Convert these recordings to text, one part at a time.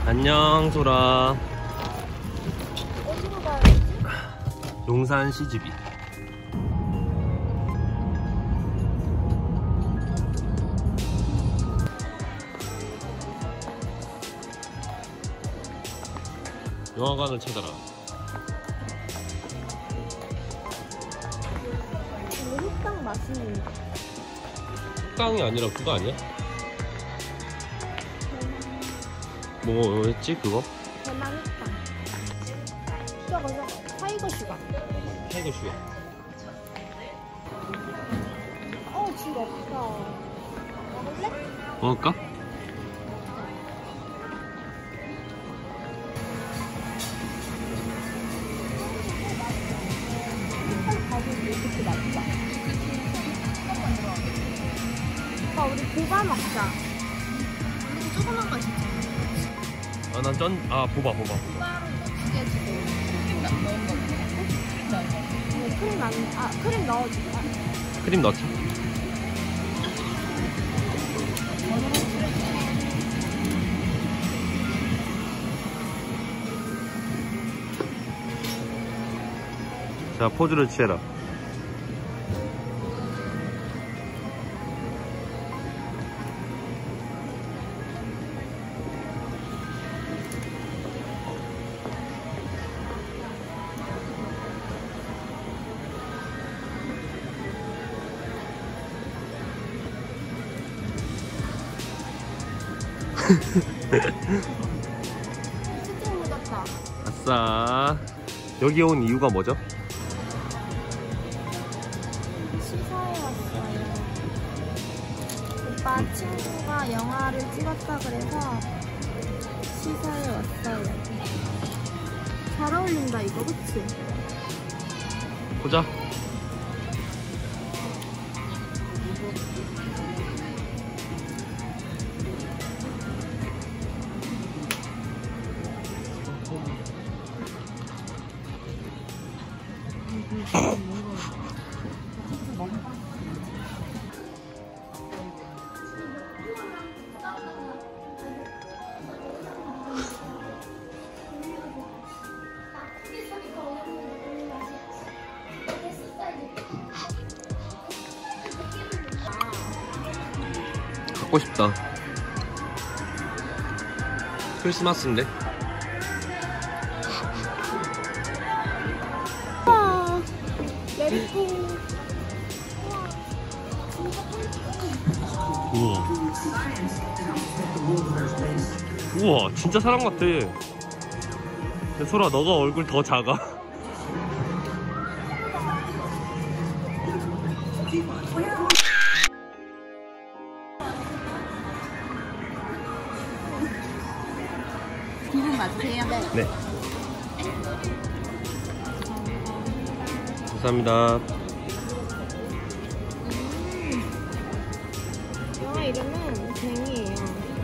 안녕 소라. 어디로 가야지? 용산 CGV. 영화관을 찾아라. 식당 맛있는데. 식당이 아니라 그거 아니야? 뭐였지 그거? 대만식당. 저거 타이거 슈가. 타이거 슈가. 줄 없다. 먹을래? 먹을까? 밀크티 맛있다. 오빠 우리 보바 먹자. 우리 조그만 거 진짜. 아 난 보바. 크림 넣은 거. 크림 넣어줄까? 크림 넣자. 자, 포즈를 취해라. 진짜 묻었다. 아싸. 여기 온 이유가 뭐죠? 시사에 왔어요. 오빠 친구가 영화를 찍었다 그래서 시사에 왔어요. 잘 어울린다 이거, 그치? 보자. 갖고 싶다. 크리스마스인데? 우와, 예리고. 우와. 우와, 진짜 사람 같아. 근데 소라, 너가 얼굴 더 작아. 기분 맞으세요? 네. 감사합니다. 영화 이름은 쟁이에요.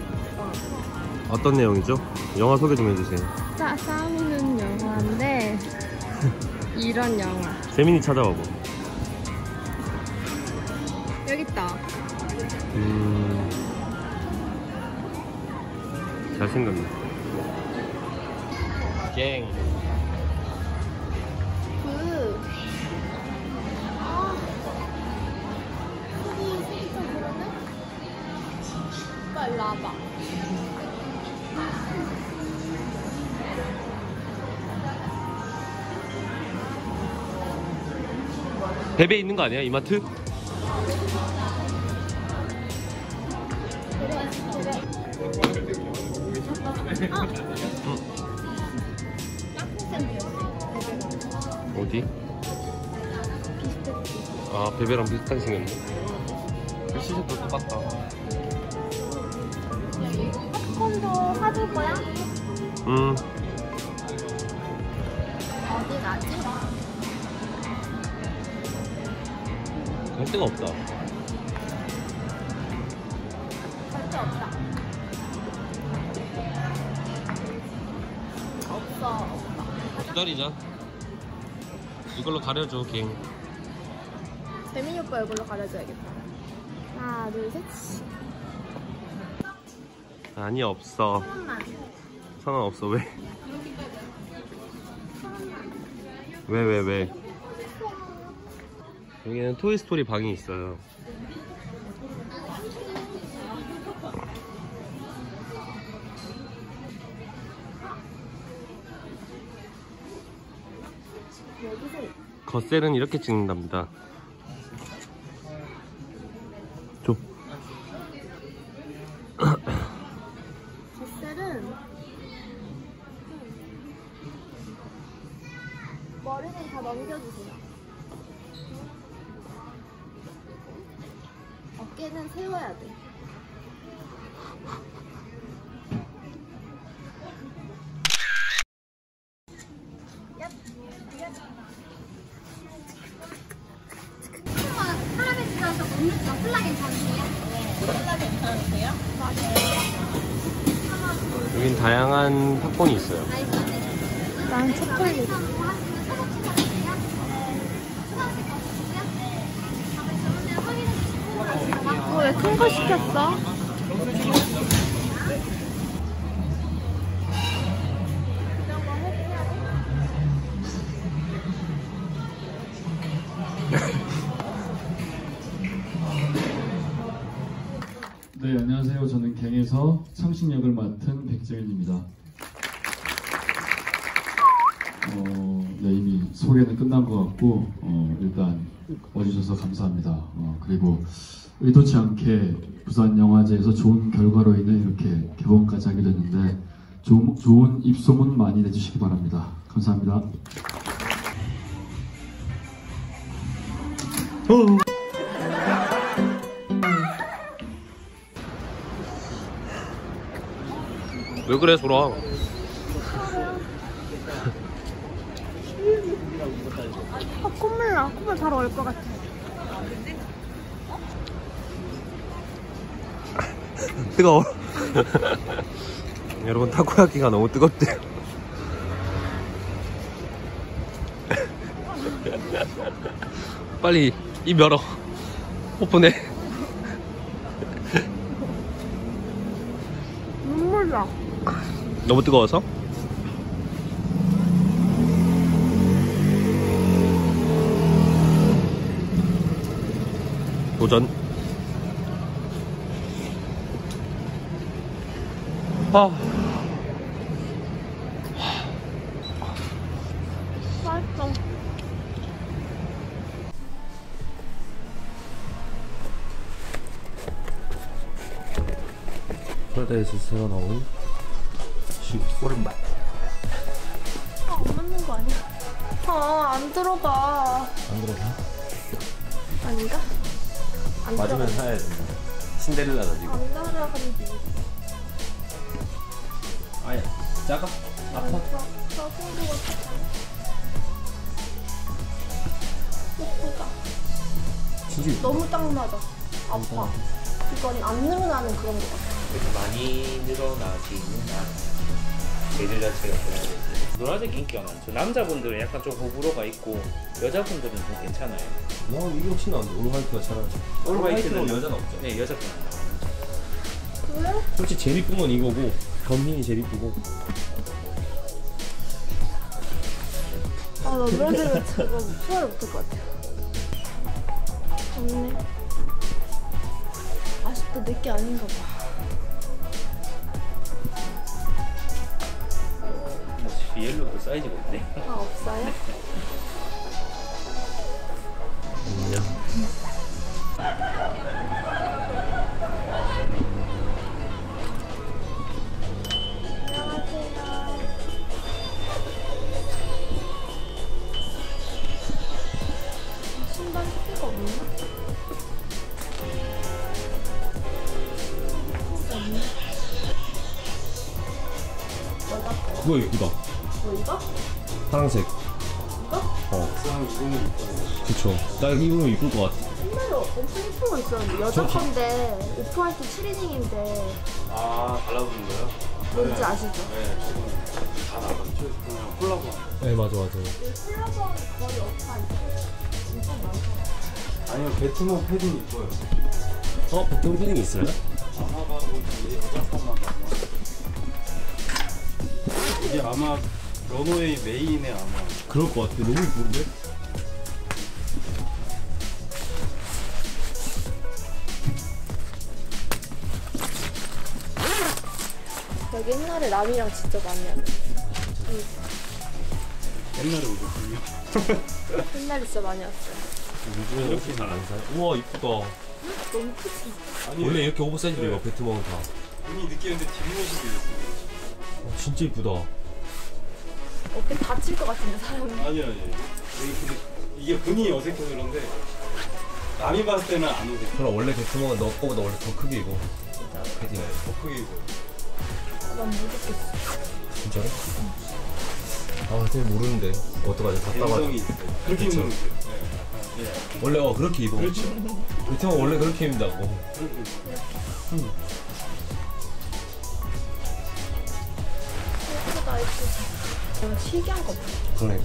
어떤 내용이죠? 영화 소개 좀 해주세요. 싸우는 영화인데 이런 영화. 재민이 찾아봐봐. 여기 있다. 잘생겼네. 갱. 속이 좀 그러네? 오빠 일로 와봐. 베베 있는 거 아니야? 이마트? 어디? 아, 베베랑 비슷하게 생겼네. 시즌도 똑같다. 팝콘도 사줄 거야? 어디 가지? 갈 데가 없다. 절대 없다. 없어. 기다리자. 이걸로 가려줘, 갱. 재민이 오빠 이걸로 가려줘야겠다. 하나, 둘, 셋. 아니, 없어. 천원만. 상관없어. 왜? 왜? 여기는 토이스토리 방이 있어요. 겉셀은 이렇게 찍는답니다. 줘. 젖살은 머리는 다 넘겨주세요. 어깨는 세워야 돼. 사람에 들어서 먹는 거 콜라 괜찮으세요? 네, 콜라 괜찮으세요? 여긴 다양한 팝콘이 있어요. 난 초콜릿. 왜 큰 거 시켰어? 네, 안녕하세요. 저는 갱에서 창식 역을 맡은 백정현입니다. 네, 이미 소개는 끝난 것 같고 일단 와주셔서 감사합니다. 그리고 의도치 않게 부산영화제에서 좋은 결과로 인해 이렇게 개봉까지 하게 됐는데 좋은 입소문 많이 내주시기 바랍니다. 감사합니다. 왜 그래, 소라? 콧물 나. 콧물 바로 올 것 같아. 뜨거워. 여러분, 타코야키가 너무 뜨겁대요. 빨리 입 열어. 오픈해. 눈물 나. 너무 뜨거워서? 도전. 맛있어. 프라다에서 새로 나온 오른발. 안 맞는 거 아니야? 안 들어가. 안 들어가? 아닌가? 안 맞으면 사야 된다. 신데렐라다 지금. 안 들어가는지. 아야, 작아? 아파? 예쁘다. 진짜 너무 딱 맞아. 아파. 이건 안 늘어나는 그런 거 같아. 이렇게 많이 늘어나지는 않아요. 애들 자체가 노란색 인기가 많죠. 남자분들은 약간 좀 호불호가 있고 여자분들은 좀 괜찮아요. 너 이게 훨씬 나은데 올 화이트가 차라리. 올 화이트는 여자는 없죠? 네, 여자분은 그래? 솔직히 제일 이쁜 건 이거고 검hin이 제일 이쁘고. 나 노란색은 지금 소화를 못할 것 같아. 없네. 아쉽다. 내게 아닌가 봐. 옐로우도 사이즈가 있네. 없어요? 안녕. 신발 스티커 없나? 그거 이쁘다. 뭐 이거? 파란색. 이거? 그쵸. 나 이거 이쁠 것 같아. 옛날에 엄청 예쁜 거 있었는데 여자 건데 오프화이트 트리닝인데 아, 달라붙는 거요? 뭔지 아시죠? 네, 지금 다 나갔죠. 그냥 콜라보. 네, 맞아. 콜라보는 거의 오프화이트 진짜 많아. 아니요, 베트남 패딩 이뻐요. 보통 필링 있어요? 아마가고 여자 것만 이게 아마 런웨이 메인에 아마 그럴 것 같아. 너무 이쁜데? 여기 옛날에 남이랑 진짜 많이 하는. 옛날에 오셨군요. 옛날에 진짜 많이 왔어요. 요즘에 이렇게 잘 안 사요. 우와 이쁘다. 너무 크지? 원래 이렇게 오버사이즈로 입어 베트남은 다. 눈이 느끼는데 뒷모습이 있어요. 진짜 이쁘다. 어깨 다칠 것 같은데 사람이. 아니. 이게 분이 어색해서 그런데 남이 봤을 때는 안 어색해. 그럼 원래 베트남은 너 거보다 원래 더 크게 입어. 패딩. 더 크게 입어. 난 모르겠어. 진짜로? 아, 제가 모르는데 어떡하지? 갔다가 감성이 있어요. 그렇게 그쵸. 입는 거죠. 네. 원래 그렇게 입어. 그렇죠. 베트남 원래 그렇게 입는다고. 그렇게 입어요. 예쁘다 예쁘다. 신기한 거 봐. 그러네.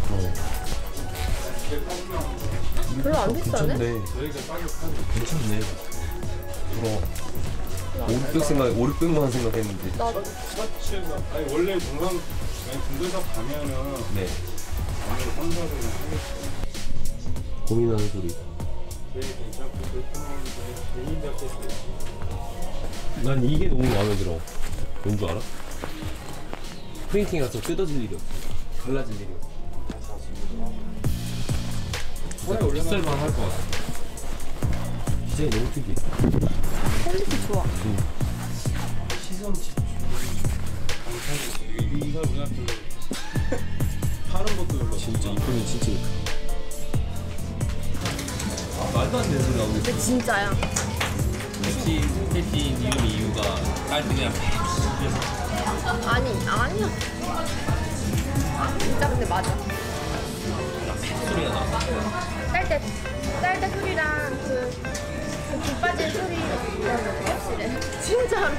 별로 안 비싸네? 괜찮네. 저희가 싸게 괜찮네. 부러워. 500만 원 생각했는데. 나도. 셔츠가 아니 원래 중간사 가면은 네. 아무래도 3, 400은 하겠죠. 고민하는 소리. 제일 괜찮고 베트남인데 개인 자켓도 있고. 난 이게 너무 마음에 들어. 왠 줄 알아? 프린팅이라서 뜯어질 일이 없어. 갈라질 일이 없어. 진짜 비쌀만 할 것 같아. 디자인 너무 특이해. 퀄리티 좋아. 시선 집중. 강사지. 인사 문화 별로. 파는 것도 별로. 진짜 이쁘긴 진짜 이쁘. 말도 안 되는 소리 나오고 있어. 근데 진짜야. 패티 이름 이유가 깔끔이랑 아니야. 진짜 근데 맞아. 소리가 나. 딸때 소리랑 불 빠진 소리 확실해. 진짜로.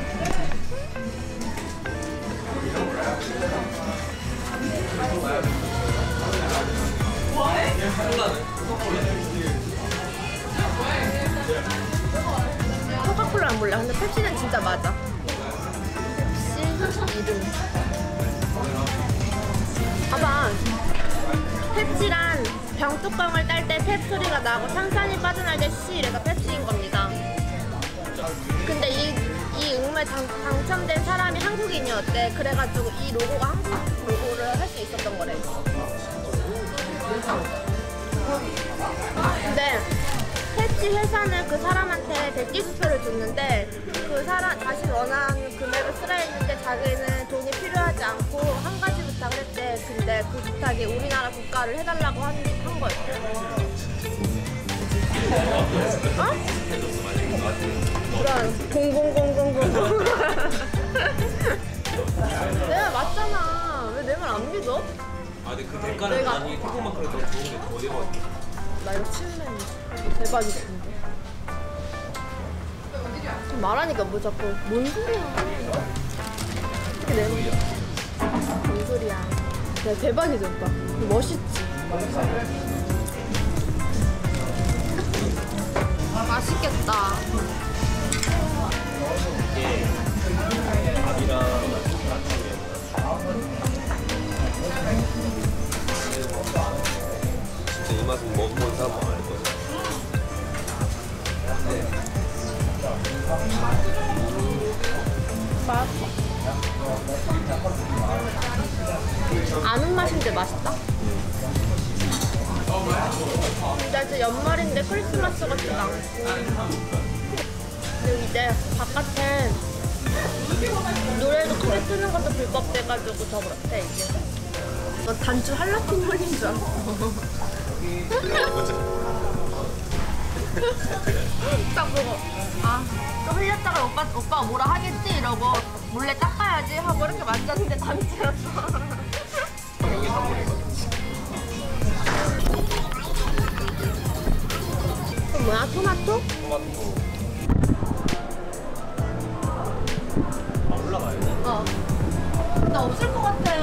코카콜라는 몰라. 근데 펩시는 진짜 맞아. 펩시 이름. 봐봐. 펩시란 병뚜껑을 딸 때 펩 소리가 나고 탄산이 빠져날 때 씨 이래서 펩시인 겁니다. 근데 이 응모에 당첨된 사람이 한국인이었대. 그래가지고 이 로고가 한국 로고를 할 수 있었던 거래. 근데 펩시 회사는 그 사람한테 대기수표를 줬는데 그 사람 자신이 원하는 금액을 쓰라 했는데 자기는 돈이 필요하지 않고 한 가지 부탁을 했대. 근데 그 부탁이 우리나라 국가를 해달라고 한 거였대. 어? 그런 0000 내가 맞잖아. 왜 내 말 안 믿어? 아 근데 그 대가는 내가- 아니 태국만큼 더 좋은데 더 대박. 나 이거 칠래. 대박이다 근데. 말하니까 뭐 자꾸 뭔 소리야. 어떻게 내 말이야. 뭔 소리야. 야 대박이지 오빠. 멋있지. 맛있겠다. 밥이랑 진짜 이 맛은 먹어본 사람 알 거야. 아는 맛인데 맛있다. 근데 이제 연말인데 크리스마스 같지도 않고. 근데 이제 바깥에 노래도 크게 트는 것도 불법 돼가지고 더 그렇대 이제. 너 단추 할라핀 홀린 줄 알았어. 딱 보고 또 흘렸다가 오빠가 뭐라 하겠지 이러고 몰래 닦아야지 하고 이렇게 만졌는데 단추였어. 그럼 뭐야? 토마토? 올라가야 돼. 나 없을 것 같아.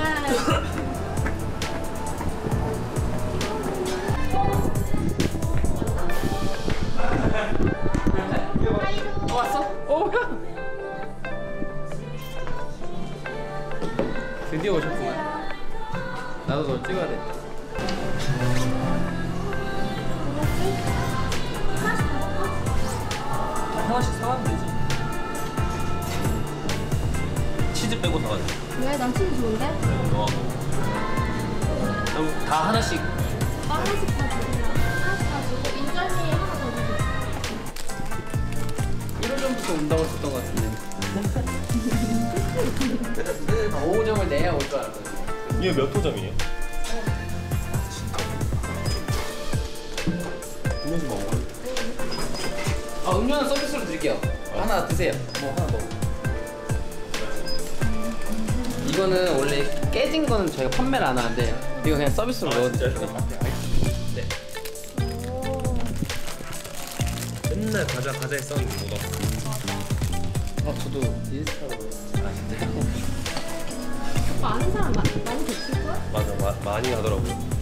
드디어 오셨구만. 나도 널 찍어야 돼. 하나씩 사가면 되지. 치즈 빼고 사가자. 왜? 난 치즈 좋은데? 너하고. 그럼 다 하나씩. 하나씩 다 주세요. 하나씩 다 주고 인절미 하나 더 주세요. 1월 전부터 온다고 했었던 것 같은데. 5호점을 내야 올 줄 알았거든. 이게 몇 호점이에요? 음료수 먹어. 음료는 서비스로 드릴게요. 하나 드세요. 뭐 하나 먹어. 이거는 원래 깨진 거는 저희가 판매를 안 하는데 이거 그냥 서비스로 넣어드릴게요. 네. 맨날 과자 했었는데 못 왔어. 저도 인스타로 아신대요. 오빠 아는 사람 많이 계실걸? 맞아, 많이 하더라고요.